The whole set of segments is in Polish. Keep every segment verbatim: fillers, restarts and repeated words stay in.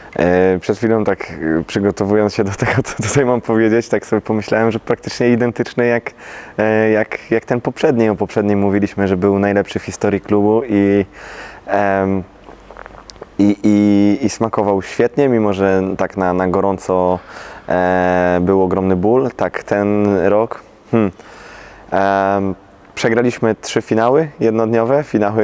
Przed chwilą tak przygotowując się do tego, co tutaj mam powiedzieć, tak sobie pomyślałem, że praktycznie identyczny jak, jak, jak ten poprzedni. O poprzednim mówiliśmy, że był najlepszy w historii klubu i, i, i, i smakował świetnie, mimo że tak na, na gorąco był ogromny ból. Tak ten rok hmm, przegraliśmy trzy finały jednodniowe, finały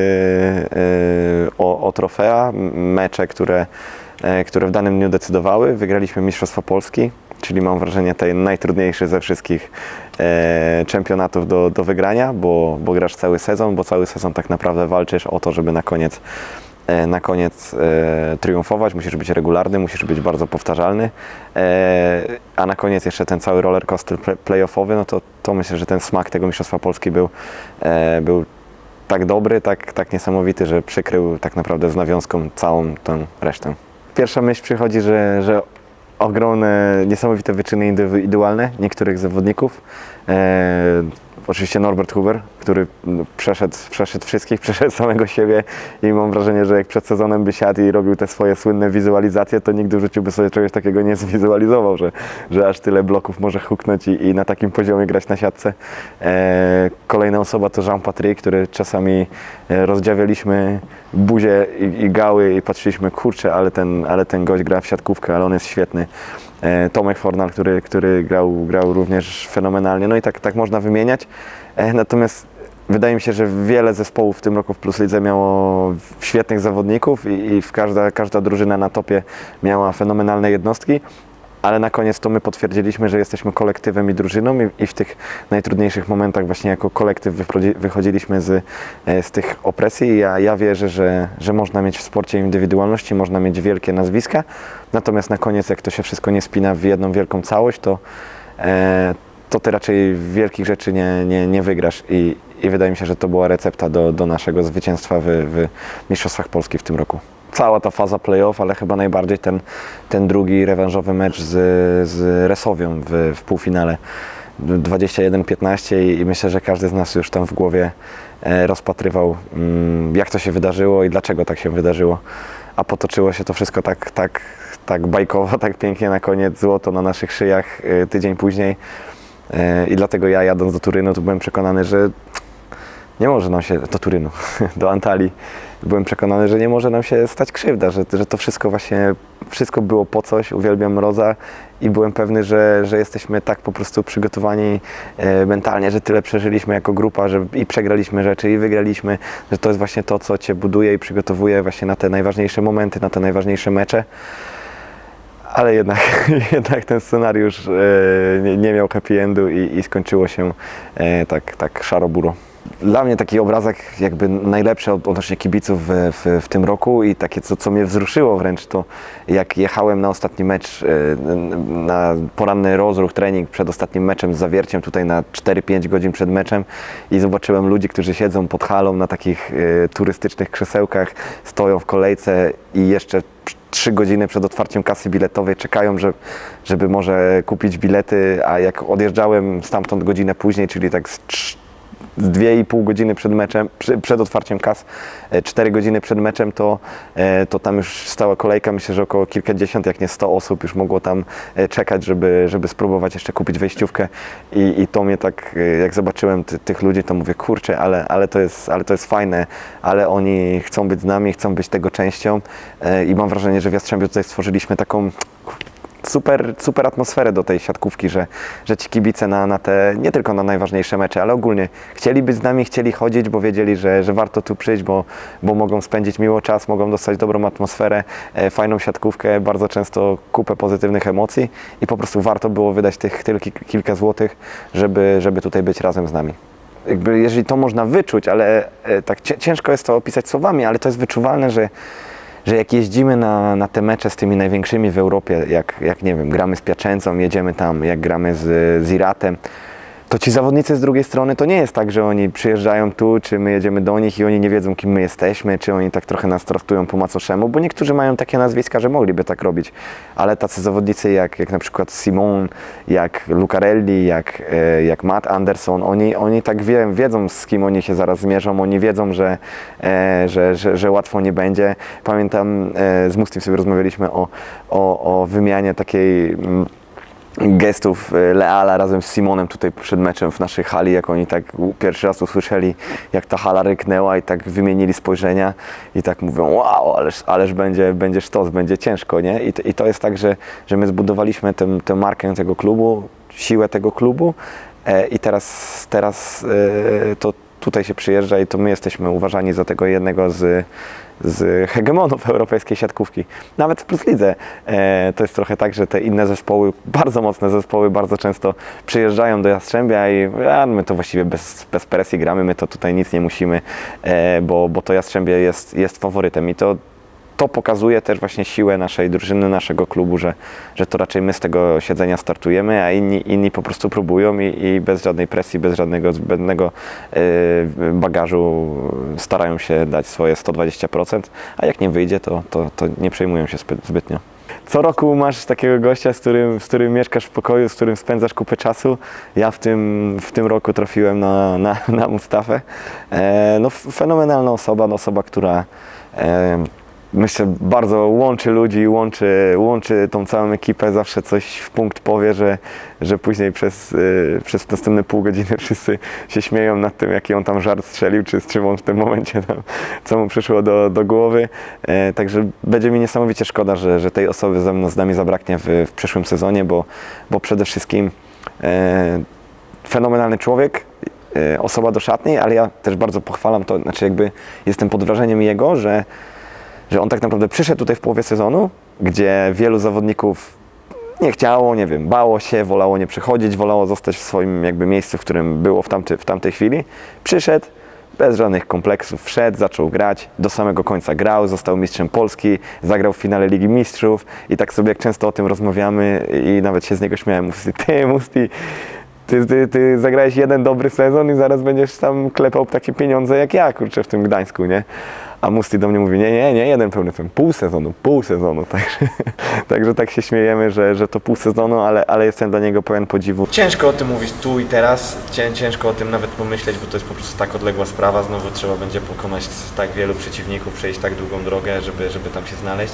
o, o trofea, mecze, które które w danym dniu decydowały. Wygraliśmy Mistrzostwo Polski, czyli mam wrażenie tej najtrudniejszy ze wszystkich e, czempionatów do, do wygrania, bo, bo grasz cały sezon, bo cały sezon tak naprawdę walczysz o to, żeby na koniec, e, na koniec e, triumfować. Musisz być regularny, musisz być bardzo powtarzalny, e, a na koniec jeszcze ten cały roller coaster playoffowy, no to, to myślę, że ten smak tego Mistrzostwa Polski był, e, był tak dobry, tak, tak niesamowity, że przykrył tak naprawdę z nawiązką całą tę resztę. Pierwsza myśl przychodzi, że, że ogromne, niesamowite wyczyny indywidualne niektórych zawodników. E, oczywiście Norbert Huber, który przeszedł, przeszedł wszystkich, przeszedł samego siebie i mam wrażenie, że jak przed sezonem by siadł i robił te swoje słynne wizualizacje, to nigdy w życiu by sobie czegoś takiego nie zwizualizował, że, że aż tyle bloków może huknąć i, i na takim poziomie grać na siatce. E, kolejna osoba to Jean-Patrick, który czasami rozdziawialiśmy buzię i, i gały i patrzyliśmy, kurczę, ale ten, ale ten gość gra w siatkówkę, ale on jest świetny. E, Tomek Fornal, który, który grał, grał również fenomenalnie, no i tak, tak można wymieniać. E, natomiast wydaje mi się, że wiele zespołów w tym roku w Plus Lidze miało świetnych zawodników i, i w każda, każda drużyna na topie miała fenomenalne jednostki, ale na koniec to my potwierdziliśmy, że jesteśmy kolektywem i drużyną i, i w tych najtrudniejszych momentach właśnie jako kolektyw wychodziliśmy z, z tych opresji i ja, ja wierzę, że, że można mieć w sporcie indywidualności, można mieć wielkie nazwiska, natomiast na koniec jak to się wszystko nie spina w jedną wielką całość, to, e, to ty raczej wielkich rzeczy nie, nie, nie wygrasz i, i wydaje mi się, że to była recepta do, do naszego zwycięstwa w, w Mistrzostwach Polski w tym roku. Cała ta faza play-off, ale chyba najbardziej ten, ten drugi rewanżowy mecz z, z Resowią w, w półfinale dwadzieścia jeden piętnaście i myślę, że każdy z nas już tam w głowie rozpatrywał, jak to się wydarzyło i dlaczego tak się wydarzyło, a potoczyło się to wszystko tak, tak, tak bajkowo, tak pięknie na koniec, złoto na naszych szyjach tydzień później i dlatego ja jadąc do Turynu to byłem przekonany, że nie może nam się, do Turynu, do Antalii, byłem przekonany, że nie może nam się stać krzywda, że, że to wszystko właśnie, wszystko było po coś, uwielbiam Mroza i byłem pewny, że, że jesteśmy tak po prostu przygotowani e, mentalnie, że tyle przeżyliśmy jako grupa, że i przegraliśmy rzeczy i wygraliśmy, że to jest właśnie to, co Cię buduje i przygotowuje właśnie na te najważniejsze momenty, na te najważniejsze mecze. Ale jednak, jednak ten scenariusz e, nie, nie miał happy endu i, i skończyło się e, tak, tak szaro-buro. Dla mnie taki obrazek jakby najlepszy odnośnie kibiców w, w, w tym roku i takie, co, co mnie wzruszyło wręcz, to jak jechałem na ostatni mecz, na poranny rozruch, trening przed ostatnim meczem z Zawierciem, tutaj na cztery pięć godzin przed meczem i zobaczyłem ludzi, którzy siedzą pod halą na takich y, turystycznych krzesełkach, stoją w kolejce i jeszcze trzy godziny przed otwarciem kasy biletowej czekają, że, żeby może kupić bilety, a jak odjeżdżałem stamtąd godzinę później, czyli tak z z dwie i pół godziny przed meczem, przed otwarciem kas, cztery godziny przed meczem, to, to tam już stała kolejka, myślę, że około kilkadziesiąt, jak nie sto osób już mogło tam czekać, żeby, żeby spróbować jeszcze kupić wejściówkę i, i to mnie tak, jak zobaczyłem ty, tych ludzi, to mówię, kurczę, ale, ale, to jest, ale to jest fajne, ale oni chcą być z nami, chcą być tego częścią i mam wrażenie, że w Jastrzębiu tutaj stworzyliśmy taką Super, super atmosferę do tej siatkówki, że, że ci kibice na, na te, nie tylko na najważniejsze mecze, ale ogólnie chcieli być z nami, chcieli chodzić, bo wiedzieli, że, że warto tu przyjść, bo, bo mogą spędzić miło czas, mogą dostać dobrą atmosferę, e, fajną siatkówkę, bardzo często kupę pozytywnych emocji i po prostu warto było wydać tych tylko kilka złotych, żeby, żeby tutaj być razem z nami. Jakby, jeżeli to można wyczuć, ale e, tak ciężko jest to opisać słowami, ale to jest wyczuwalne, że że jak jeździmy na, na te mecze z tymi największymi w Europie, jak, jak nie wiem, gramy z Piaczęcą, jedziemy tam, jak gramy z, z Iratem, to ci zawodnicy z drugiej strony to nie jest tak, że oni przyjeżdżają tu, czy my jedziemy do nich i oni nie wiedzą, kim my jesteśmy, czy oni tak trochę nas traktują po macoszemu, bo niektórzy mają takie nazwiska, że mogliby tak robić, ale tacy zawodnicy jak, jak na przykład Simon, jak Lucarelli, jak, e, jak Matt Anderson, oni, oni tak wie, wiedzą, z kim oni się zaraz zmierzą, oni wiedzą, że, e, że, że, że łatwo nie będzie. Pamiętam, e, z Mustim sobie rozmawialiśmy o, o, o wymianie takiej mm, gestów Leala razem z Simonem tutaj przed meczem w naszej hali, jak oni tak pierwszy raz usłyszeli, jak ta hala ryknęła i tak wymienili spojrzenia i tak mówią, wow, ależ, ależ będzie, będzie sztos, będzie ciężko, nie? I, i to jest tak, że, że my zbudowaliśmy tę, tę markę tego klubu, siłę tego klubu e, i teraz, teraz e, to tutaj się przyjeżdża i to my jesteśmy uważani za tego jednego z z hegemonów europejskiej siatkówki. Nawet w Plus Lidze e, to jest trochę tak, że te inne zespoły, bardzo mocne zespoły, bardzo często przyjeżdżają do Jastrzębia i a, my to właściwie bez, bez presji gramy, my to tutaj nic nie musimy, e, bo, bo to Jastrzębie jest, jest faworytem i to To pokazuje też właśnie siłę naszej drużyny, naszego klubu, że, że to raczej my z tego siedzenia startujemy, a inni, inni po prostu próbują i, i bez żadnej presji, bez żadnego zbędnego yy, bagażu starają się dać swoje sto dwadzieścia procent, a jak nie wyjdzie, to, to, to nie przejmują się zbytnio. Co roku masz takiego gościa, z którym, z którym mieszkasz w pokoju, z którym spędzasz kupę czasu. Ja w tym, w tym roku trafiłem na, na, na Mustafę. E, no, fenomenalna osoba, no, osoba, która e, myślę, bardzo łączy ludzi, łączy, łączy tą całą ekipę, zawsze coś w punkt powie, że, że później przez, yy, przez następne pół godziny wszyscy się śmieją nad tym, jaki on tam żart strzelił, czy z czym on w tym momencie tam, co mu przyszło do, do głowy. E, także będzie mi niesamowicie szkoda, że, że tej osoby ze mną, z nami zabraknie w, w przyszłym sezonie, bo, bo przede wszystkim e, fenomenalny człowiek, e, osoba do szatni, ale ja też bardzo pochwalam to, znaczy jakby jestem pod wrażeniem jego, że że on tak naprawdę przyszedł tutaj w połowie sezonu, gdzie wielu zawodników nie chciało, nie wiem, bało się, wolało nie przychodzić, wolało zostać w swoim jakby miejscu, w którym było w, tamty, w tamtej chwili. Przyszedł, bez żadnych kompleksów, wszedł, zaczął grać, do samego końca grał, został mistrzem Polski, zagrał w finale Ligi Mistrzów i tak sobie jak często o tym rozmawiamy i nawet się z niego śmiałem, mówię, ty Musti, Ty, ty, ty zagrałeś jeden dobry sezon i zaraz będziesz tam klepał takie pieniądze jak ja, kurczę, w tym Gdańsku, nie? A Musti do mnie mówi, nie, nie, nie, jeden pełny sezon, pół sezonu, pół sezonu, także, także tak się śmiejemy, że, że to pół sezonu, ale, ale jestem dla niego pełen podziwu. Ciężko o tym mówić tu i teraz, ciężko o tym nawet pomyśleć, bo to jest po prostu tak odległa sprawa, znowu trzeba będzie pokonać tak wielu przeciwników, przejść tak długą drogę, żeby, żeby tam się znaleźć,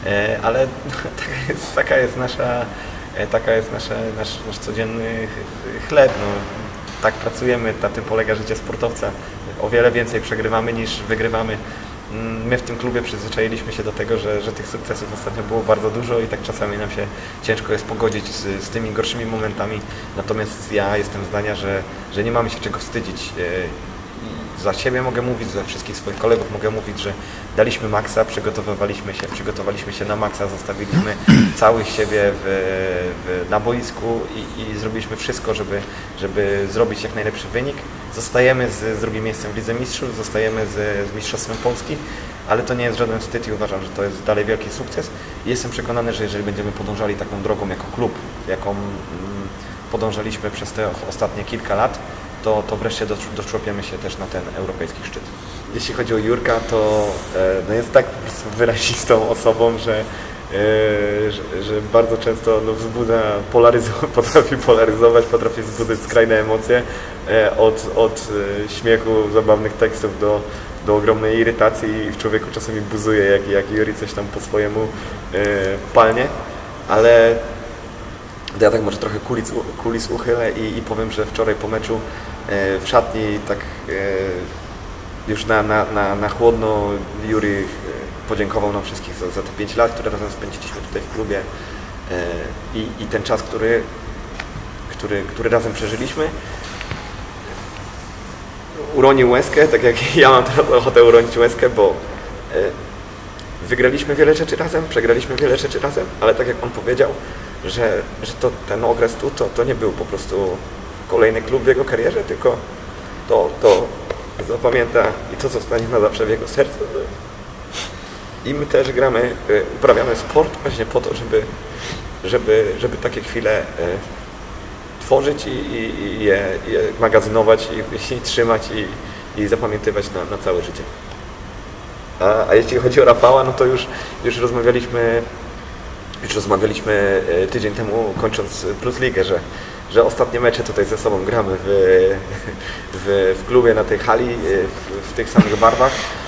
ale taka jest, taka jest nasza Taka jest nasza, nasz, nasz codzienny chleb. No, tak pracujemy, na tym polega życie sportowca. O wiele więcej przegrywamy niż wygrywamy. My w tym klubie przyzwyczailiśmy się do tego, że, że tych sukcesów ostatnio było bardzo dużo i tak czasami nam się ciężko jest pogodzić z, z tymi gorszymi momentami. Natomiast ja jestem zdania, że, że nie mamy się czego wstydzić. Za siebie mogę mówić, za wszystkich swoich kolegów mogę mówić, że daliśmy maksa, przygotowywaliśmy się, przygotowaliśmy się na maksa, zostawiliśmy całych siebie w, w, na boisku i, i zrobiliśmy wszystko, żeby, żeby zrobić jak najlepszy wynik. Zostajemy z, z drugim miejscem w Lidze Mistrzów, zostajemy z, z Mistrzostwem Polski, ale to nie jest żaden wstyd i uważam, że to jest dalej wielki sukces. I jestem przekonany, że jeżeli będziemy podążali taką drogą jako klub, jaką mm, podążaliśmy przez te ostatnie kilka lat, to, to wreszcie doczłopiemy się też na ten europejski szczyt. Jeśli chodzi o Jurka, to no jest tak po prostu wyrazistą osobą, że, że, że bardzo często no, wzbudza, polaryzować, potrafi polaryzować, potrafi wzbudzać skrajne emocje, od, od śmiechu, zabawnych tekstów do, do ogromnej irytacji i w człowieku czasami buzuje, jak, jak Juri coś tam po swojemu palnie, ale ja tak może trochę kulis, kulis uchylę i, i powiem, że wczoraj po meczu e, w szatni tak e, już na, na, na, na chłodno Juri e, podziękował nam wszystkich za, za te pięć lat, które razem spędziliśmy tutaj w klubie e, i, i ten czas, który, który, który razem przeżyliśmy. Uronił łezkę, tak jak ja mam teraz ochotę uronić łezkę, bo e, wygraliśmy wiele rzeczy razem, przegraliśmy wiele rzeczy razem, ale tak jak on powiedział, że, że to, ten okres tu to, to nie był po prostu kolejny klub w jego karierze, tylko to, to zapamięta i to zostanie na zawsze w jego sercu. I my też gramy, uprawiamy sport właśnie po to, żeby, żeby, żeby takie chwile tworzyć i, i, i je, je magazynować i, i trzymać i, i zapamiętywać na, na całe życie. A, a jeśli chodzi o Rafała, no to już, już rozmawialiśmy już rozmawialiśmy tydzień temu, kończąc Plus Ligę, że, że ostatnie mecze tutaj ze sobą gramy w, w, w klubie na tej hali, w, w tych samych barwach.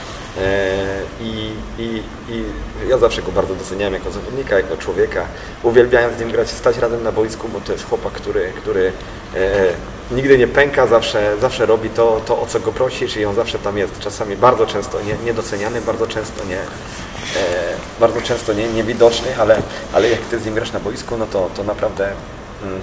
I, i, I ja zawsze go bardzo doceniałem jako zawodnika, jako człowieka. Uwielbiałem z nim grać, stać razem na boisku, bo to jest chłopak, który, który e, nigdy nie pęka, zawsze, zawsze robi to, to, o co go prosisz i on zawsze tam jest. Czasami bardzo często nie, niedoceniany, bardzo często nie, e, bardzo często nie, niewidoczny, ale, ale jak ty z nim grasz na boisku, no to, to naprawdę mm,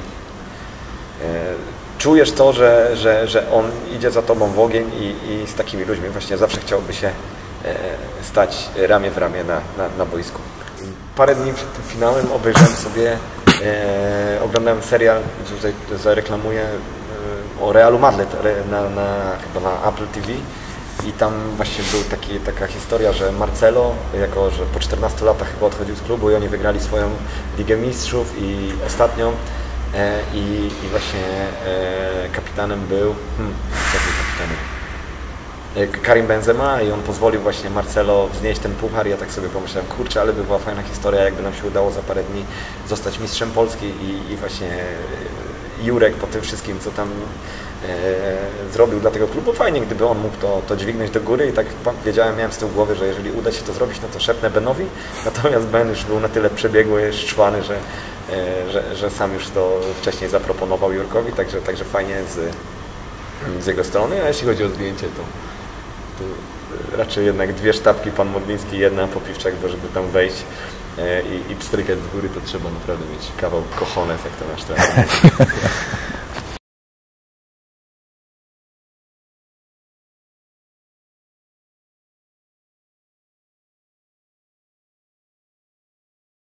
e, czujesz to, że, że, że on idzie za tobą w ogień i, i z takimi ludźmi właśnie zawsze chciałby się stać ramię w ramię na, na, na boisku. Parę dni przed tym finałem obejrzałem sobie, e, oglądałem serial, tutaj zareklamuję, e, o Realu Madrid na, na, chyba na Apple T V i tam właśnie była taki, taka historia, że Marcelo, jako że po czternastu latach chyba odchodził z klubu i oni wygrali swoją Ligę Mistrzów i ostatnią e, i, i właśnie e, kapitanem był, hmm, kto był kapitanem? Karim Benzema i on pozwolił właśnie Marcelo wznieść ten puchar. Ja tak sobie pomyślałem, kurczę, ale by była fajna historia, jakby nam się udało za parę dni zostać mistrzem Polski i, i właśnie Jurek po tym wszystkim, co tam e, zrobił dla tego klubu, fajnie, gdyby on mógł to, to dźwignąć do góry i tak wiedziałem, miałem z tyłu głowy, że jeżeli uda się to zrobić, no to szepnę Benowi, natomiast Ben już był na tyle przebiegły, szczwany, że, e, że, że sam już to wcześniej zaproponował Jurkowi, także, także fajnie z, z jego strony, a jeśli chodzi o zdjęcie, to to raczej jednak dwie sztabki, pan Modliński, jedna po Piwczak, bo żeby tam wejść e, i, i pstrykać z góry, to trzeba naprawdę mieć kawał cojones, jak to nasz trener.